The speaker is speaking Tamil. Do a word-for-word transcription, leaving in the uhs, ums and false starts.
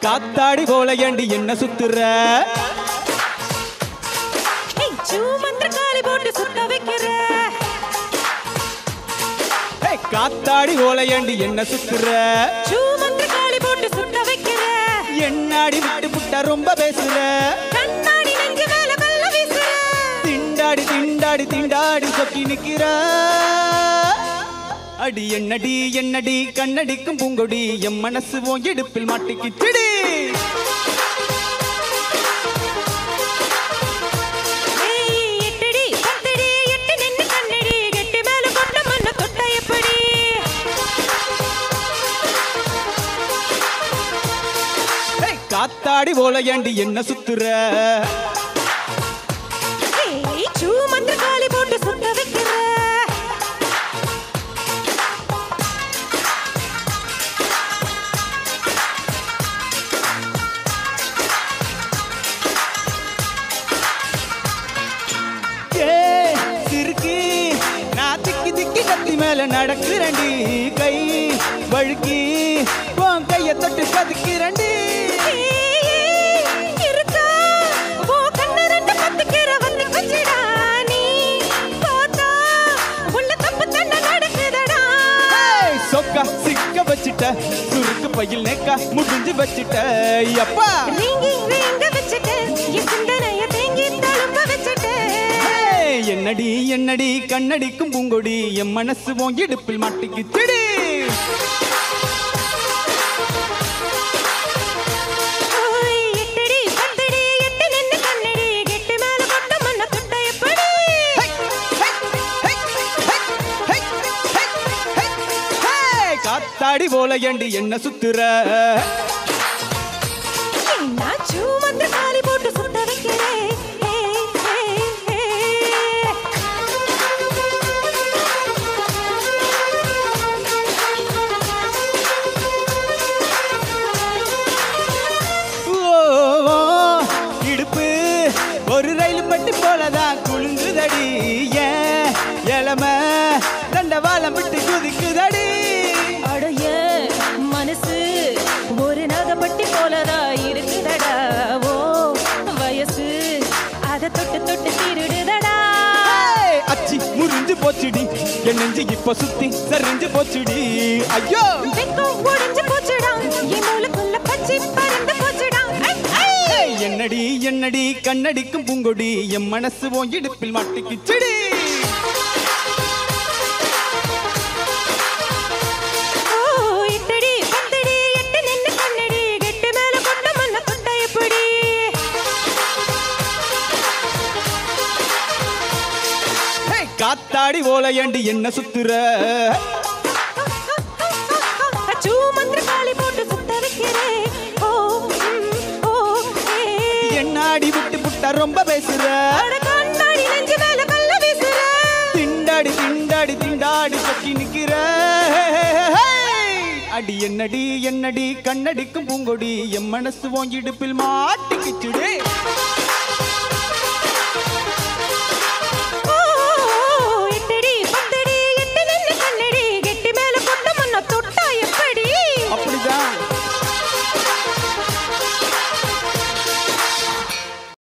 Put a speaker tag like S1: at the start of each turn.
S1: காத்தாடி போல ஏண்டி என்ன சுத்துற
S2: மந்திர காலி போட்டு சுத்த வைக்கிற
S1: காத்தாடி போல ஏண்டி என்ன சுத்துற
S2: மந்திர காலி போட்டு சுத்த வைக்கிற
S1: என்னாடி விட்டு புட்ட ரொம்ப பேசுற
S2: கண்ணாடி நெஞ்சு மேல கல்ல வீசுற
S1: திண்டாடி திண்டாடி திண்டாடி சொக்கி நிக்கிற அடி என்னடி என்னடி கண்ணடிக்கும் பூங்கொடி என் மனசு உன் இடுப்பில் மாட்டிக்கிச்சுடி காத்தாடி போல ஏண்டி என்ன சுத்துற
S2: மந்திர காலி போட்டு சுத்த வைக்கிற
S1: சிறுக்கி நான் திக்கி திக்கி கத்தி மேல நடக்கிறண்டி கை வழுக்கி உன் கைய தொட்டு பதுக்கிறண்டி சிக்க வச்சிட்ட சுருக்கு பையில் நேக்கா முடிஞ்சு வச்சிட்ட அப்பா என்னடி என்னடி கண்ணடிக்கும் பூங்கொடி என் மனசு உன் இடுப்பில் மாட்டிக்கிச்சுடி காத்தாடி போல ஏண்டி என்ன சுத்துற
S2: மந்திர காலி போட்டு சுத்த வைக்கிறேன்
S1: இடுப்பு ஒரு ரயில் பட்டி போலதான் குலுங்குதடி ஏன் இளமை தண்டவாளம் விட்டு குதிக்குதடி
S2: மனசு ஒரு நகப்பட்டி போலதா இருக்குதடா ஓ வயசு அத தொட்டு தொட்டு திருடுதடா
S1: அச்சி முறிஞ்சு போச்சுடி என் நெஞ்சு இப்ப சுத்தி சரிஞ்சு போச்சுடி ஐயோ
S2: வெக்கம் ஒடிஞ்சு போச்சுடா என் மூளைக்குள்ள பச்சி பறந்து போச்சுடா
S1: என்னடி என்னடி கண்ணடிக்கும் பூங்கொடி என் மனசு உன் இடுப்பில் மாட்டிக்கிச்சுடி காத்தாடி போல ஏண்டி என்ன சுத்துற
S2: மந்திர காலி போட்டு சுத்த வைக்கிறேன்
S1: என்னாடி விட்டு புட்ட ரொம்ப பேசுற
S2: கண்ணாடி நெஞ்சு மேல கல்ல வீசுற
S1: திண்டாடி திண்டாடி திண்டாடி சொக்கி நிக்கிற அடி என்னடி என்னடி கண்ணடிக்கும் பூங்கொடி என் மனசு உன் இடுப்பில் மாட்டிக்கிச்சுடே